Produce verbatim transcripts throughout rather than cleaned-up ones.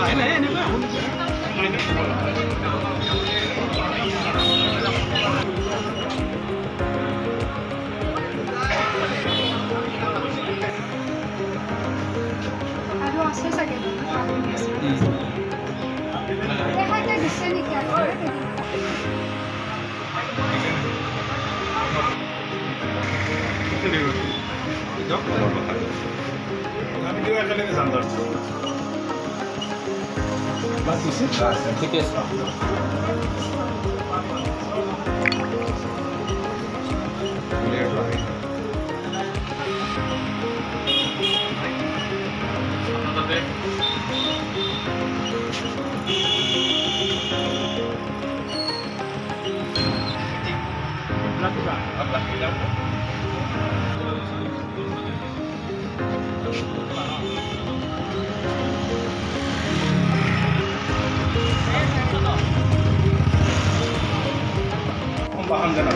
Paham kan?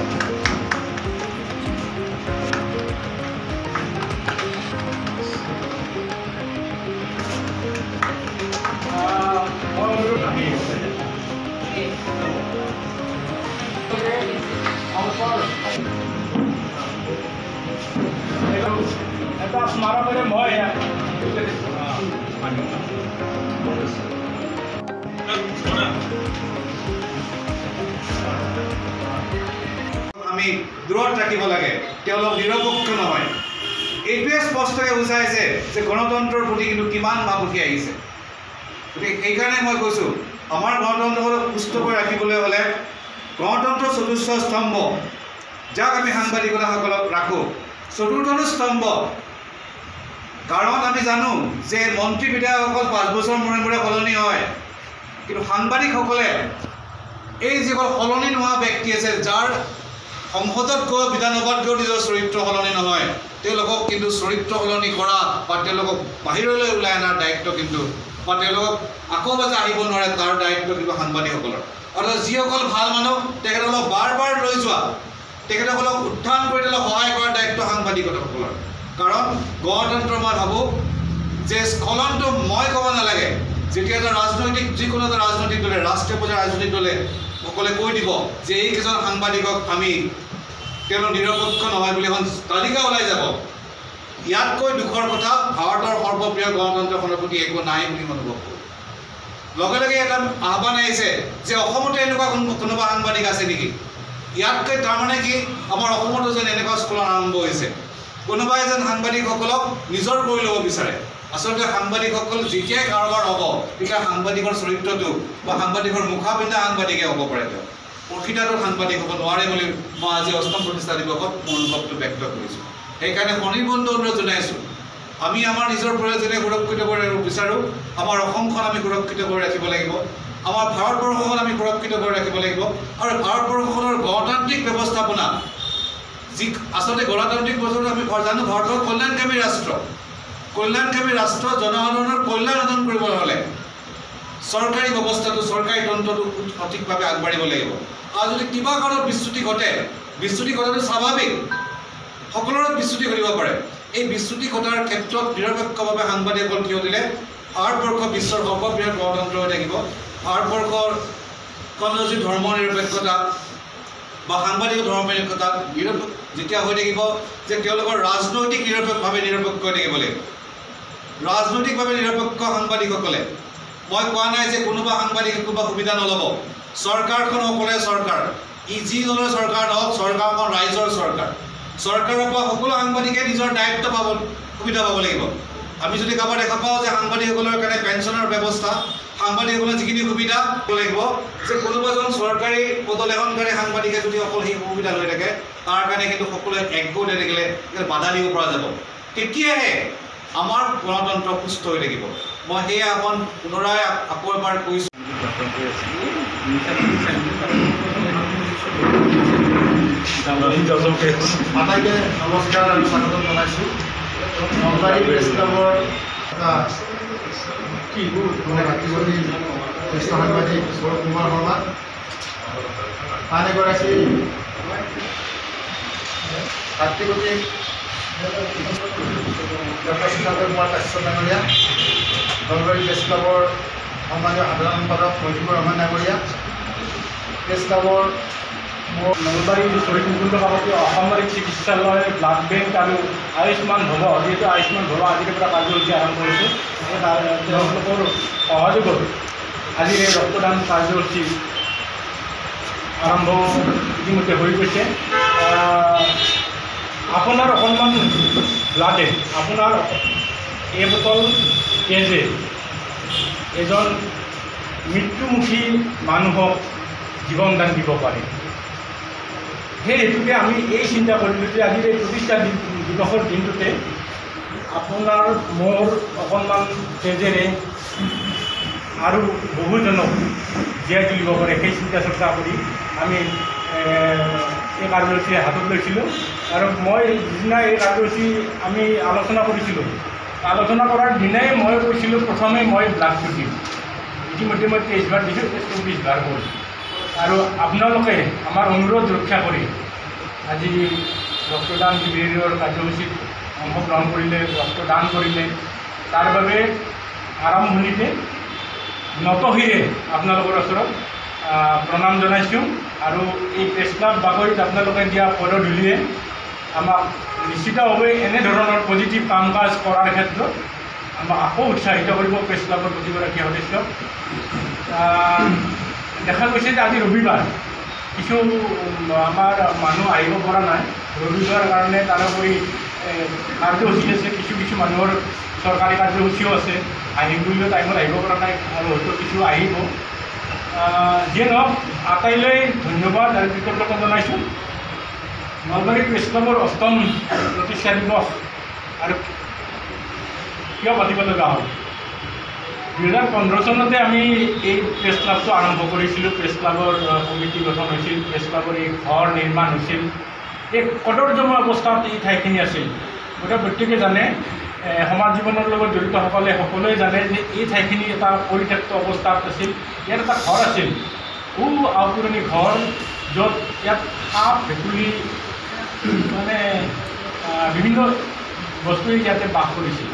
Ah, mau dulu lagi. Itu asmara pada mau ya. আমি দূৰত ৰাখিব লাগে তেওঁলোক নিৰপেক্ষ নহয় এইটোৱে স্পষ্টকৈ বুজাইছে যে গণতন্ত্ৰৰ প্ৰতি কিন্তু কিমান ভাবুকি আহিছে গতিকে সেইকাৰণে মই কৈছোঁ আমাৰ গণতন্ত্ৰক সুস্থ কৰি ৰাখিবলৈ হ'লে গণতন্ত্ৰৰ চতুৰ্থ স্তম্ভ যাক আমি সাংবাদিকতাসকলক ৰাখোঁ চতুৰ্থটো স্তম্ভ কাৰণ আমি জানো যে মন্ত্ৰী বিধায়কসকল পাঁচ বছৰ মূৰে মূৰে সলনি হয় কিন্তু সাংবাদিকসকলে এই যিসকল সলনি নোহোৱা ব্যক্তি আছে যাৰ সংসদত গৈ বিধানসভাত গৈ নিজৰ চৰিত্ৰ সলনি নহয় তেওঁলোকক কিন্তু চৰিত্ৰ সলনি কৰা বা তেওঁলোকক বাহিৰলৈ ওলাই অনাৰ দায়িত্ব কিন্তু বা তেওঁলোকক আকৌ বাজে আহিব নোৱাৰে তাৰ দায়িত্ব কিন্তু সাংবাদিকসকলৰ অৰ্থাৎ যিসকল ভাল মানুহ তেখেতসকলক বাৰ বাৰ লৈ যোৱা তেখেতসকলক উত্থান কৰি তেওঁলোকক সহায় কৰাৰ দায়িত্ব সাংবাদিকসকলৰ কাৰণ গণতন্ত্ৰ মই ভাবোঁ যে স্খলনটো মই ক'ব নালাগে যেতিয়া এটা ৰাজনৈতিক যিকোনো এটা ৰাজনৈতিক দলে ৰাষ্ট্ৰীয় পৰ্যায়ৰ ৰাজনৈতিক দলে সকলে কৈ দিব যে এইকেইজন সাংবাদিকক আমি তেওঁলোক নিৰপেক্ষ নহয় বুলি এখন তালিকা ওলাই যাব ইয়াতকৈ দুখৰ কথা ভাৰতৰ সৰ্ববৃহৎ গণতন্ত্ৰখনৰ প্ৰতি একো নাই বুলি মই অনুভৱ কৰোঁ লগে লগে এটা আহ্বান আহিছে যে অসমতে এনেকুৱা কোনোবা সাংবাদিক আছে নেকি ইয়াতকৈ তাৰমানে কি আমাৰ অসমতো যেন এনেকুৱা স্খলন আৰম্ভ হৈছে কোনোবাই যেন সাংবাদিকসকলক নিজৰ কৰি ল'ব বিচাৰে আচলতে সাংবাদিকসকল যেতিয়াই কাৰোবাৰ হ'ব তেতিয়া সাংবাদিকৰ চৰিত্ৰটো বা সাংবাদিকৰ মুখাপিন্ধা সাংবাদিকে হ'ব পাৰে তেওঁ প্ৰকৃতত সাংবাদিক হ'ব নোৱাৰে বুলি মই আজি অষ্টম প্ৰতিষ্ঠা দিৱসত মোৰ অনুভৱটো ব্যক্ত কৰিছোঁ সেইকাৰণে শনিবন্ধু অনুৰোধ জনাইছোঁ আমি আমাৰ নিজৰ প্ৰয়োজনে সুৰক্ষিত কৰি বিচাৰোঁ আমাৰ অসমখন আমি সুৰক্ষিত কৰি ৰাখিব লাগিব আমাৰ ভাৰতবৰ্ষখন আমি সুৰক্ষিত কৰি ৰাখিব লাগিব আৰু ভাৰতবৰ্ষখনৰ গণতান্ত্ৰিক ব্যৱস্থাপনা যি আচলতে গণতান্ত্ৰিক ব্যৱস্থাপনা আমি জানো ভাৰতৰ কল্যাণকামী ৰাষ্ট্ৰ কল্যাণকামী ৰাষ্ট্ৰ জনসাধাৰণৰ কল্যাণ সাধন কৰিবলৈ হ'লে চৰকাৰী ব্যৱস্থাটো চৰকাৰী তন্ত্ৰটো সঠিকভাৱে আগবাঢ়িব লাগিব আৰু যদি কিবা কাৰণত বিচ্যুতি ঘটে বিচ্যুতি ঘটাটো স্বাভাৱিক সকলোৰে বিচ্যুতি ঘটিব পাৰে এই বিচ্যুতি ঘটাৰ ক্ষেত্ৰত নিৰপেক্ষভাৱে সাংবাদিকসকল থিয় দিলে ভাৰতবৰ্ষ বিশ্বৰ সৰ্ববৃহৎ গণতন্ত্ৰ হৈ থাকিব ভাৰতবৰ্ষৰ কোনো যি ধৰ্ম নিৰপেক্ষতা বা সাংবাদিক ধৰ্ম নিৰপেক্ষতা যেতিয়া হৈ থাকিব যে তেওঁলোকৰ ৰাজনৈতিক নিৰপেক্ষভাৱে নিৰপেক্ষ হৈ থাকিব লাগিব ৰাজনৈতিকভাৱে নিৰপেক্ষ সাংবাদিকসকলে মই কোৱা নাই যে কোনোবা সাংবাদিকে কোনোবা সুবিধা নল'ব চৰকাৰখন সকলোৱে চৰকাৰ ই যি দলৰ চৰকাৰ নহওক চৰকাৰখন ৰাইজৰ চৰকাৰ চৰকাৰৰ পৰা সকলো সাংবাদিকে নিজৰ দায়িত্ব পাব সুবিধা পাব লাগিব আমি যদি কাৰোবাৰ দেখা পাওঁ যে সাংবাদিকসকলৰ কাৰণে পেঞ্চনৰ ব্যৱস্থা সাংবাদিকসকলৰ যিখিনি সুবিধা হ'ব লাগিব যে কোনোবাজন চৰকাৰী পদলেখনকাৰী সাংবাদিকে যদি অকল সেই সুবিধা লৈ থাকে তাৰ কাৰণে কিন্তু সকলোৱে একগোট হৈ থাকিলে বাধা দিব পৰা যাব তেতিয়াহে আমাৰ গণতন্ত্ৰ সুস্থ হৈ থাকিব মই সেই আহ্বান পুনৰাই আকৌ এবাৰ কৈছোঁ আটাইকে নমস্কাৰ আৰু স্বাগতম জনাইছোঁ নলবাৰী প্ৰেছ ক্লাবৰ এটা কি মানে ভাতৃপতি জ্যেষ্ঠ সাংবাদিক সৌৰভ কুমাৰ শৰ্মা আন এগৰাকী ভাতৃপতি ডক্টৰ সুশান্ত কুমাৰ কাশ্যপ ডাঙৰীয়া নলবাৰী প্ৰেছ ক্লাবৰ সন্মানীয় সাধাৰণ সম্পাদক মজিবুৰ ৰহমান ডাঙৰীয়া, প্ৰেছ ক্লাবৰ মোৰ নলবাৰী শ্বহীদ মুকুন্দ কাকতি অসামৰিক চিকিৎসালয়, ব্লাড বেংক আৰু আয়ুষ্মান ভৱ, যিহেতু আয়ুষ্মান ভৱ আজিৰ পৰা কাৰ্যসূচী আৰম্ভ কৰিছে, তেওঁলোকৰ সহযোগত আজিৰ এই ৰক্তদান কাৰ্যসূচী আৰম্ভ ইতিমধ্যে হৈ গৈছে। আপোনাৰ অকণমান ব্লাডে, আপোনাৰ এই বটল তেজে এজন মৃত্যুমুখী মানুহক জীৱন দান দিব পাৰে। সেই হেতুকে আমি এই চিন্তা কৰিলোঁ যে আজিৰ এই প্ৰতিষ্ঠা দিৱসৰ দিনটোতে আপোনাৰ মোৰ অকণমান তেজেৰে আৰু বহুজনক জীয়াই তুলিব পাৰে, সেই চিন্তা চৰ্চা কৰি আমি এই কাৰ্যসূচী হাতত লৈছিলোঁ। আৰু মই যিদিনা এই কাৰ্যসূচী আমি আলোচনা কৰিছিলোঁ, আলোচনা কৰাৰ দিনাই মই কৈছিলোঁ প্ৰথমে মই ব্লাডটো দিম। ইতিমধ্যে মই তেইছ বাৰ দিছোঁ, চৌবিছ বাৰ হ'ল। আৰু আপোনালোকে আমাৰ অনুৰোধ ৰক্ষা কৰি আজি ৰক্তদান শিবিৰৰ কাৰ্যসূচীত অংশগ্ৰহণ কৰিলে, ৰক্তদান কৰিলে, তাৰ বাবে আৰম্ভণিতে নতশিৰে আপোনালোকৰ ওচৰত প্ৰণাম জনাইছোঁ। আৰু এই প্ৰেছ ক্লাব বাকৰিত আপোনালোকে দিয়া পদধূলিয়ে আমাক নিশ্চিতভাৱে এনেধৰণৰ পজিটিভ কাম কাজ কৰাৰ ক্ষেত্ৰত আমাক আকৌ উৎসাহিত কৰিব। প্ৰেছ ক্লাবৰ প্ৰতিগৰাকী সদস্যক দেখা গৈছে যে আজি ৰবিবাৰ, কিছু আমাৰ মানুহ আহিব পৰা নাই ৰবিবাৰ কাৰণে, তাৰোপৰি কাৰ্যসূচী আছে, কিছু কিছু মানুহৰ চৰকাৰী কাৰ্যসূচীও আছে, আহিম বুলিও টাইমত আহিব পৰা নাই আৰু হয়তো কিছু আহিব। যিয়ে নহওক আটাইলৈ ধন্যবাদ আৰু কৃতজ্ঞতা জনাইছোঁ। নলবাৰী প্ৰেছ ক্লাবৰ অষ্টম প্ৰতিষ্ঠা দিৱস আৰু কিয় পাতিব লগা হ'ল? দুহেজাৰ পোন্ধৰ চনতে আমি এই প্ৰেছ ক্লাবটো আৰম্ভ কৰিছিলোঁ। প্ৰেছ ক্লাবৰ কমিটি গঠন হৈছিল, প্ৰেছ ক্লাবৰ এই ঘৰ নিৰ্মাণ হৈছিল। এই কদৰ্যময় অৱস্থাত এই ঠাইখিনি আছিল। গতিকে প্ৰত্যেকে জানে, সমাজ জীৱনৰ লগত জড়িতসকলে সকলোৱে জানে যে এই ঠাইখিনি এটা পৰিত্যক্ত অৱস্থাত আছিল। ইয়াত এটা ঘৰ আছিল, সু আওপুৰণি ঘৰ, য'ত ইয়াত সাপ ভেকুলী মানে বিভিন্ন বস্তুৱে ইয়াতে বাস কৰিছিল।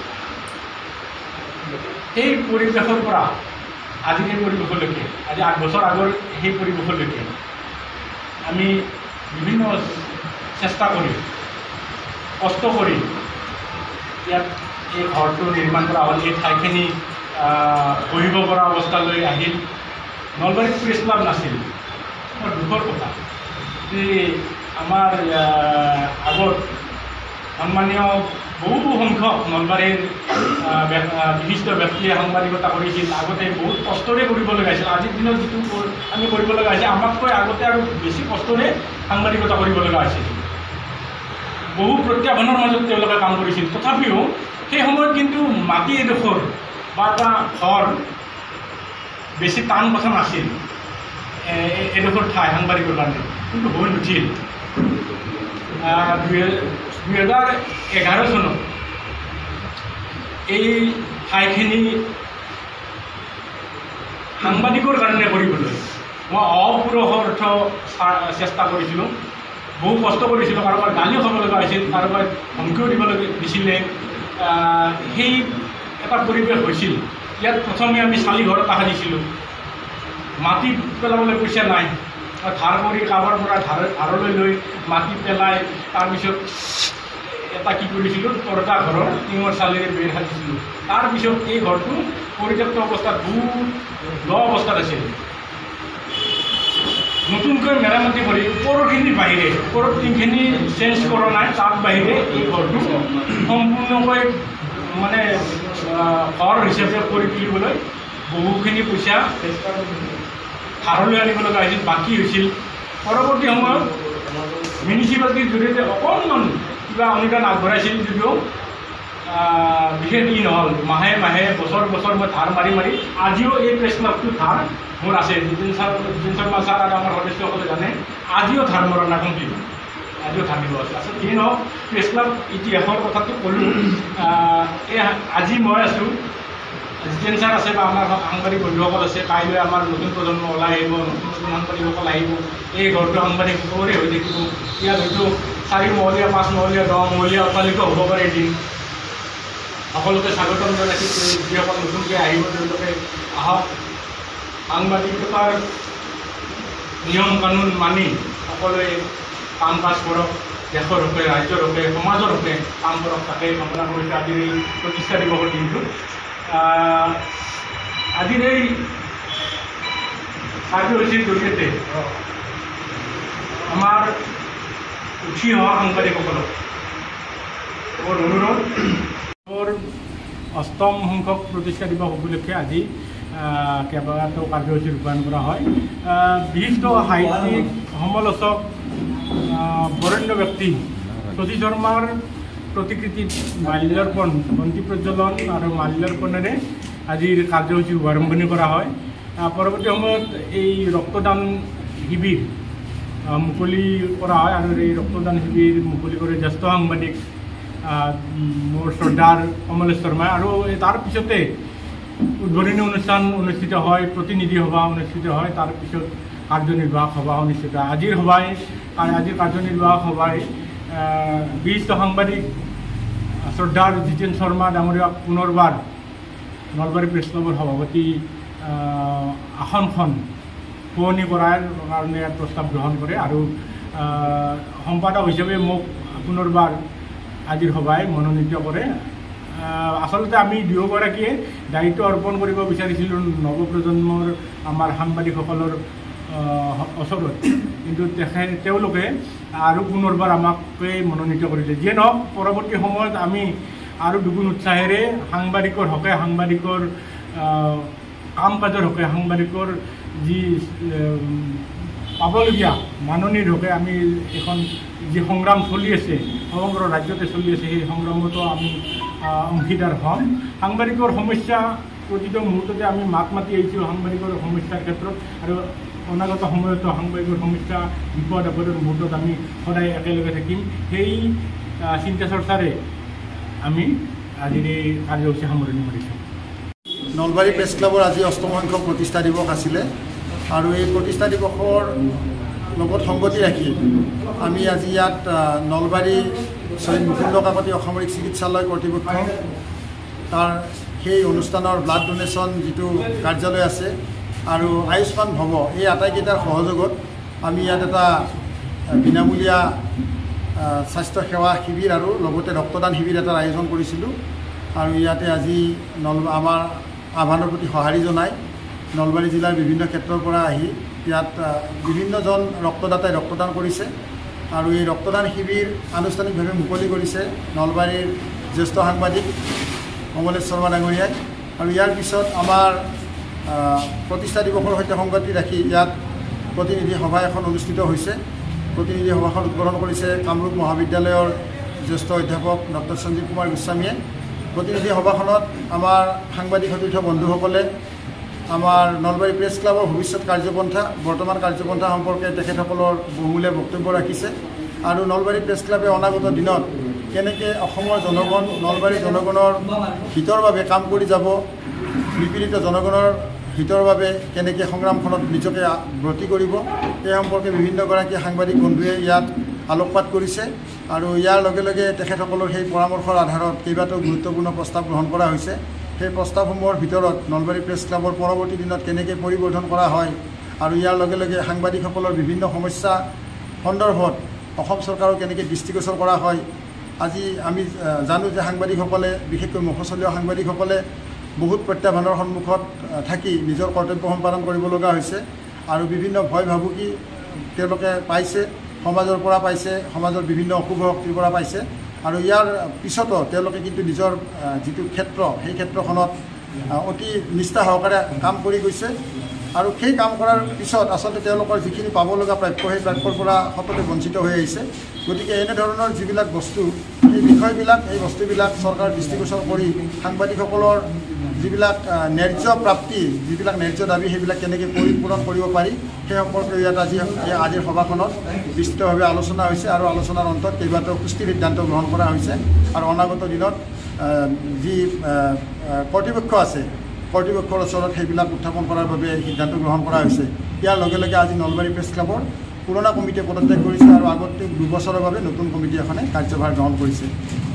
সেই পৰিৱেশৰ পৰা আজিৰ এই পৰিৱেশলৈকে, আজি আঠ বছৰ আগৰ সেই পৰিৱেশলৈকে আমি বিভিন্ন চেষ্টা কৰি কষ্ট কৰি ইয়াত এই ঘৰটো নিৰ্মাণ কৰা হ'ল। এই ঠাইখিনি বহিব পৰা অৱস্থালৈ আহিল। নলবাৰীত প্ৰেছ ক্লাব নাছিল, বৰ দুখৰ কথা যে আমাৰ আগত সন্মানীয় বহু সংখ্যক নলবাৰীৰ বিশিষ্ট ব্যক্তিয়ে সাংবাদিকতা কৰিছিল। আগতে বহুত কষ্টৰে কৰিব লগা হৈছিল। আজিৰ দিনত যিটো আমি কৰিব লগা হৈছে, আমাতকৈ আগতে আৰু বেছি কষ্টৰে সাংবাদিকতা কৰিব লগা হৈছিল। বহু প্ৰত্যাহ্বানৰ মাজত তেওঁলোকে কাম কৰিছিল। তথাপিও সেই সময়ত কিন্তু মাটি এডোখৰ বা এটা ঘৰ বেছি টান কথা নাছিল, এডোখৰ ঠাই সাংবাদিকৰ কাৰণে, কিন্তু হৈ নুঠিল। দুহেজাৰ এঘাৰ চনত এই ঠাইখিনি সাংবাদিকৰ কাৰণে কৰিবলৈ মই অপুৰসৰ্থ চেষ্টা কৰিছিলোঁ, বহু কষ্ট কৰিছিলোঁ। কাৰোবাৰ গালিও খাব লগা হৈছিল, কাৰোবাৰ ধমকিও দিব দিছিলে। সেই এটা পৰিৱেশ হৈছিল। ইয়াত প্ৰথমে আমি চালি ঘৰ এটা সাজিছিলোঁ, মাটি পেলাবলৈ পইচা নাই, ধাৰ কৰি কাৰোবাৰ পৰা ধাৰ ধাৰলৈ লৈ মাটি পেলাই তাৰপিছত এটা কি কৰিছিলোঁ, তৰ্কা ঘৰৰ টিঙৰ চালিৰে বেৰ সাজিছিলোঁ। তাৰপিছত এই ঘৰটো পৰিত্যক্ত অৱস্থাত বহুত ল অৱস্থাত আছিল। নতুনকৈ মেৰামতি কৰি ওপৰখিনিৰ বাহিৰে, ওপৰৰ টিংখিনি চেঞ্জ কৰা নাই, তাৰ বাহিৰে এই ঘৰটো সম্পূৰ্ণকৈ মানে ঘৰ হিচাপে কৰি তুলিবলৈ বহুখিনি পইচা ধাৰলৈ আনিব লগা হৈছিল, বাকী হৈছিল। পৰৱৰ্তী সময়ত মিউনিচিপালিটিৰ জৰিয়তে অকণমান কিবা অনুদান আগবঢ়াইছিল যদিও বিশেষ ই নহ'ল। মাহে মাহে বছৰ বছৰ মই ধাৰ মাৰি মাৰি আজিও এই প্ৰেছ ক্লাবটোৰ ধাৰ মোৰ আছে। জিতেন ছাৰ জিতেন শৰ্মা ছাৰ আৰু আমাৰ সদস্যসকলে জানে, আজিও ধাৰ মৰা নাই, কমপ্লিট আজিও ধাৰ দিব আছে। আচলতে যি নহওক, প্ৰেছ ক্লাব ইতিহাসৰ কথাটো ক'লোঁ। এই আজি মই আছোঁ, জিতেন ছাৰ আছে বা আমাৰ সাংবাদিক বন্ধুসকল আছে। কাইলৈ আমাৰ নতুন প্ৰজন্ম ওলাই আহিব, নতুন নতুন সাংবাদিকসকল আহিব। এই ঘৰটো সাংবাদিকসকলৰে হৈ থাকিব। ইয়াত হয়তো চাৰি মহলীয়া, পাঁচ মহলীয়া, দহ মহলীয়া অট্টালিকা হ'ব পাৰে এদিন। সকলোকে স্বাগতম জনাইছোঁ। যিসকল নতুনকৈ আহিব তেওঁলোকে আহক। সাংবাদিকতাৰ নিয়ম কানুন মানি সকলোৱে কাম কাজ কৰক, দেশৰ হকে ৰাজ্যৰ হকে সমাজৰ হকে কাম কৰক, তাকে কামনা কৰিছে আজিৰ এই প্ৰতিষ্ঠা দিৱসৰ দিনটো। আজিৰ এই কাৰ্যসূচীৰ জৰিয়তে আমাৰ উঠি অহা সাংবাদিকসকলক মোৰ অনুৰোধ, অষ্টম সংখ্যক প্ৰতিষ্ঠা দিৱস উপলক্ষে আজি কেইবাটাও কাৰ্যসূচী ৰূপায়ণ কৰা হয়। বিশিষ্ট সাহিত্যিক সমালোচক বৰেণ্য ব্যক্তি শশী শৰ্মাৰ প্ৰতিকৃতিত মাল্যাৰ্পণ বন্তি প্ৰজ্বলন আৰু মাল্যাৰ্পণেৰে আজিৰ কাৰ্যসূচীৰ শুভাৰম্ভণি কৰা হয়। পৰৱৰ্তী সময়ত এই ৰক্তদান শিবিৰ মুকলি কৰা হয় আৰু এই ৰক্তদান শিবিৰ মুকলি কৰি জ্যেষ্ঠ সাংবাদিক মোৰ শ্ৰদ্ধাৰ কমলেশ শৰ্মাই, আৰু তাৰ পিছতে উদ্বোধনী অনুষ্ঠান অনুষ্ঠিত হয়, প্ৰতিনিধি সভা অনুষ্ঠিত হয়, তাৰ পিছত কাৰ্যনিৰ্বাহক সভা অনুষ্ঠিত হয়। আজিৰ সভাই আজিৰ কাৰ্যনিৰ্বাহক সভাই বিশিষ্ট সাংবাদিক শ্ৰদ্ধাৰ জিতেন শৰ্মা ডাঙৰীয়াক পুনৰবাৰ নলবাৰী প্ৰেছ ক্লাবৰ সভাপতি আসনখন শুৱনি কৰাৰ কাৰণে প্ৰস্তাৱ গ্ৰহণ কৰে আৰু সম্পাদক হিচাপে মোক পুনৰবাৰ আজিৰ সভাই মনোনীত কৰে। আচলতে আমি দুয়োগৰাকীয়ে দায়িত্ব অৰ্পণ কৰিব বিচাৰিছিলোঁ নৱপ্ৰজন্মৰ আমাৰ সাংবাদিকসকলৰ ওচৰত, কিন্তু তেখেত তেওঁলোকে আৰু পুনৰবাৰ আমাকে মনোনীত কৰিলে। যিয়ে নহওক, পৰৱৰ্তী সময়ত আমি আৰু দুগুণ উৎসাহেৰে সাংবাদিকৰ হকে, সাংবাদিকৰ কাম কাজৰ হকে, সাংবাদিকৰ যি পাবলগীয়া মাননিৰ হকে আমি এখন যি সংগ্ৰাম চলি আছে, সমগ্ৰ ৰাজ্যতে চলি আছে, সেই সংগ্ৰামতো আমি অংশীদাৰ হ'ম। সাংবাদিকৰ সমস্যা প্ৰতিটো মুহূৰ্ততে আমি মাত মাতি আহিছোঁ সাংবাদিকৰ সমস্যাৰ ক্ষেত্ৰত, আৰু অনাগত সময়তো সাংবাদিকৰ সমস্যা বিপদ আপদৰ মুহূৰ্তত আমি সদায় একেলগে থাকিম। সেই চিন্তা চৰ্চাৰে আমি আজিৰ এই কাৰ্যসূচী সামৰণি মাৰিছোঁ। নলবাৰী প্ৰেছ ক্লাবৰ আজি অষ্টম সংখ্যক প্ৰতিষ্ঠা দিৱস আছিলে, আৰু এই প্ৰতিষ্ঠা দিৱসৰ লগত সংগতি ৰাখি আমি আজি ইয়াত নলবাৰী শ্বহীদ মুকুন্দ কাকতি অসামৰিক চিকিৎসালয় কৰ্তৃপক্ষ, তাৰ সেই অনুষ্ঠানৰ ব্লাড ডোনেশ্যন যিটো কাৰ্যালয় আছে আৰু আয়ুষ্মান ভৱ, এই আটাইকেইটাৰ সহযোগত আমি ইয়াত এটা বিনামূলীয়া স্বাস্থ্যসেৱা শিবিৰ আৰু লগতে ৰক্তদান শিবিৰ এটাৰ আয়োজন কৰিছিলোঁ। আৰু ইয়াতে আজি নল আমাৰ আহ্বানৰ প্ৰতি সঁহাৰি জনাই নলবাৰী জিলাৰ বিভিন্ন ক্ষেত্ৰৰ পৰা আহি ইয়াত বিভিন্নজন ৰক্তদাতাই ৰক্তদান কৰিছে, আৰু এই ৰক্তদান শিবিৰ আনুষ্ঠানিকভাৱে মুকলি কৰিছে নলবাৰীৰ জ্যেষ্ঠ সাংবাদিক কমলেশ শৰ্মা ডাঙৰীয়াই। আৰু ইয়াৰ পিছত আমাৰ প্ৰতিষ্ঠা দিৱসৰ সৈতে সংগতি ৰাখি ইয়াত প্ৰতিনিধি সভা এখন অনুষ্ঠিত হৈছে। প্ৰতিনিধি সভাখন উদ্বোধন কৰিছে কামৰূপ মহাবিদ্যালয়ৰ জ্যেষ্ঠ অধ্যাপক ডক্টৰ সঞ্জীৱ কুমাৰ গোস্বামীয়ে। প্ৰতিনিধি সভাখনত আমাৰ সাংবাদিক সতীৰ্থ বন্ধুসকলে আমাৰ নলবাৰী প্ৰেছ ক্লাবৰ ভৱিষ্যত কাৰ্যপন্থা, বৰ্তমান কাৰ্যপন্থা সম্পৰ্কে তেখেতসকলৰ বহুমূলীয়া বক্তব্য ৰাখিছে, আৰু নলবাৰী প্ৰেছ ক্লাবে অনাগত দিনত কেনেকৈ অসমৰ জনগণ, নলবাৰী জনগণৰ হিতৰ বাবে কাম কৰি যাব, নিপীড়িত জনগণৰ হিতৰ বাবে কেনেকৈ সংগ্ৰামখনত নিজকে ব্ৰতী কৰিব, এই সম্পৰ্কে বিভিন্নগৰাকী সাংবাদিক বন্ধুৱে ইয়াত আলোকপাত কৰিছে। আৰু ইয়াৰ লগে লগে তেখেতসকলৰ সেই পৰামৰ্শৰ আধাৰত কেইবাটাও গুৰুত্বপূৰ্ণ প্ৰস্তাৱ গ্ৰহণ কৰা হৈছে। সেই প্ৰস্তাৱসমূহৰ ভিতৰত নলবাৰী প্ৰেছ ক্লাবৰ পৰৱৰ্তী দিনত কেনেকৈ পৰিৱৰ্ধন কৰা হয়, আৰু ইয়াৰ লগে লগে সাংবাদিকসকলৰ বিভিন্ন সমস্যা সন্দৰ্ভত অসম চৰকাৰক কেনেকৈ দৃষ্টিগোচৰ কৰা হয়। আজি আমি জানো যে সাংবাদিকসকলে, বিশেষকৈ মফচলীয়া সাংবাদিকসকলে বহুত প্ৰত্যাহ্বানৰ সন্মুখত থাকি নিজৰ কৰ্তব্য সম্পাদন কৰিব লগা হৈছে, আৰু বিভিন্ন ভয় ভাবুকি তেওঁলোকে পাইছে, সমাজৰ পৰা পাইছে, সমাজৰ বিভিন্ন অশুভ শক্তিৰ পৰা পাইছে, আৰু ইয়াৰ পিছতো তেওঁলোকে কিন্তু নিজৰ যিটো ক্ষেত্ৰ, সেই ক্ষেত্ৰখনত অতি নিষ্ঠা সহকাৰে কাম কৰি গৈছে। আৰু সেই কাম কৰাৰ পিছত আচলতে তেওঁলোকৰ যিখিনি পাব লগা প্ৰাপ্য, সেই প্ৰাপ্যৰ পৰা সততে বঞ্চিত হৈ আহিছে। গতিকে এনেধৰণৰ যিবিলাক বস্তু, এই বিষয়বিলাক, এই বস্তুবিলাক চৰকাৰৰ দৃষ্টিগোচৰ কৰি সাংবাদিকসকলৰ যিবিলাক ন্যায্য প্ৰাপ্তি, যিবিলাক ন্যায্য দাবী, সেইবিলাক কেনেকৈ পৰিপূৰণ কৰিব পাৰি, সেই সম্পৰ্কে ইয়াত আজি আজিৰ সভাখনত বিস্তৃতভাৱে আলোচনা হৈছে, আৰু আলোচনাৰ অন্তত কেইবাটাও সুস্থিৰ সিদ্ধান্ত গ্ৰহণ কৰা হৈছে। আৰু অনাগত দিনত যি কৰ্তৃপক্ষ আছে, কৰ্তৃপক্ষৰ ওচৰত সেইবিলাক উত্থাপন কৰাৰ বাবে সিদ্ধান্ত গ্ৰহণ কৰা হৈছে। ইয়াৰ লগে লগে আজি নলবাৰী প্ৰেছ ক্লাবৰ পুৰণা কমিটিয়ে পদত্যাগ কৰিছে, আৰু আগতে দুবছৰৰ বাবে নতুন কমিটি এখনে কাৰ্যভাৰ গ্ৰহণ কৰিছে।